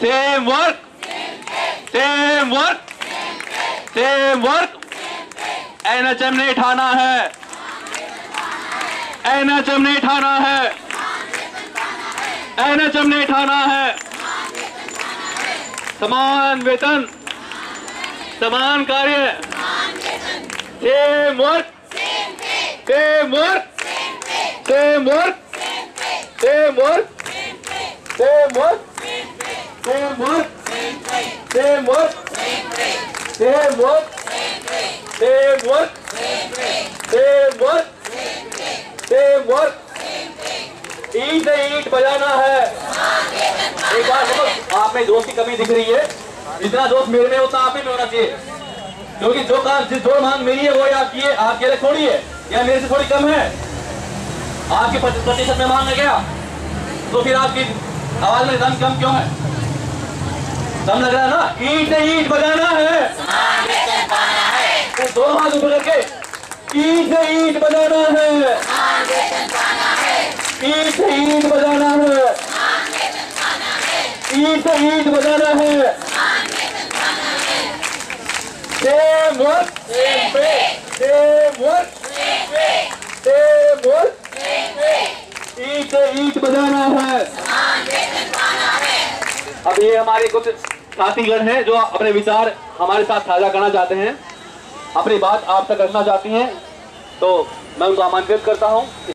Same work, same work, same work. NHM ने ठाना है, एनएचएम ने ठाना है, एनएचएम ने ठाना है। समान वेतन, समान कार्य, same work, same work, same work, same work, same work, same work, same work, same work, same work, same work, same work. ईंट से ईंट बजाना है। एक बार देखो, आप में दोस्त की कमी दिख रही है। जितना दोस्त मेरे में उतना आप में होना चाहिए, क्योंकि जो मांग मेरी है वो आपकी है, आपके लिए थोड़ी है या मेरे से थोड़ी कम है। आपके प्रतिशत में मांग है क्या, तो फिर आपकी आवाज में दम कम क्यों है? दम लग रहा है ना? ईंट से ईंट बजाना है, तो दोनों हाथ ऊपर करके ईंट से ईंट बजाना है, ईंट से ईंट बजाना है, ईंट से ईंट बजाना है। Same work, same pay, same work, same work, ईंट से ईंट बजाना है। अब ये हमारे कुछ साथीगण हैं जो अपने विचार हमारे साथ साझा करना चाहते हैं, अपनी बात आप तक रखना चाहती हैं, तो मैं उनको आमंत्रित करता हूं।